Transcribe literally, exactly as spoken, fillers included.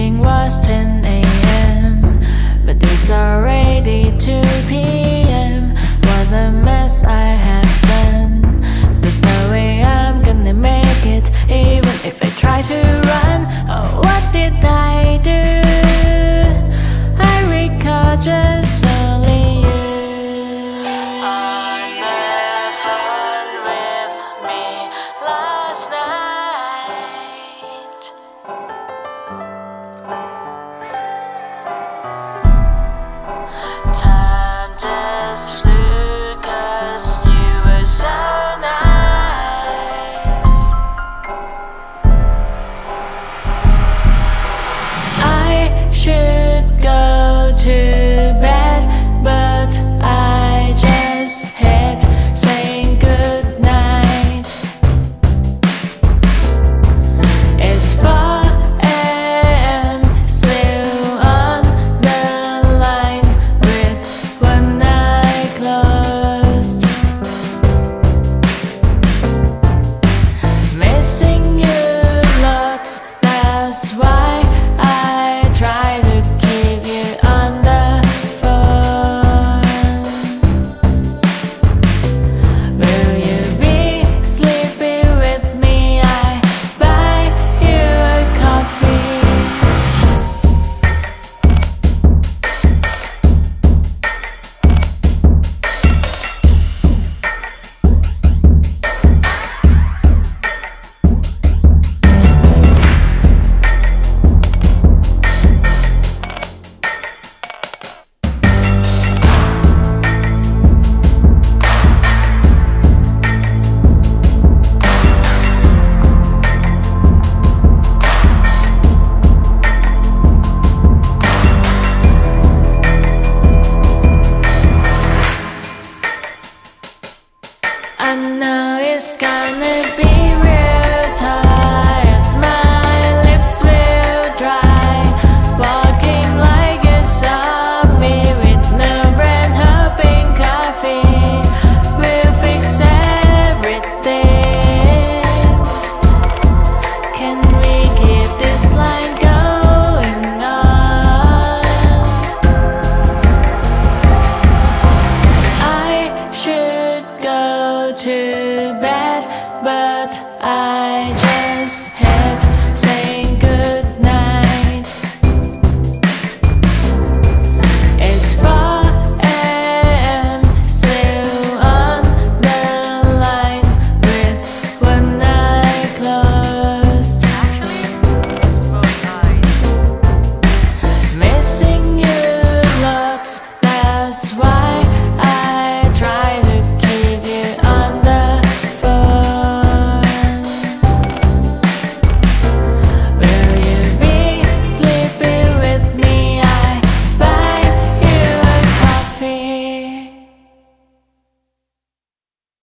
Meeting was ten A M but it's already two P M What a mess I have done. There's no way I'm gonna make it, even if I try to run. Oh, what did I do? I recall just only you on the phone with me last night. Time just flew 'cause you were so nice. I should go to bed, but I just hate saying goodnight. It's four A M still on the line with one eye closed. Missing you lots, that's why I try to keep you on the phone. Will you be sleeping with me? I buy you a coffee. I know it's gonna be real tired. My lips will dry, walking like a zombie with no brand, hoping coffee will fix everything. Can we keep this line going on? I should go to bed, but I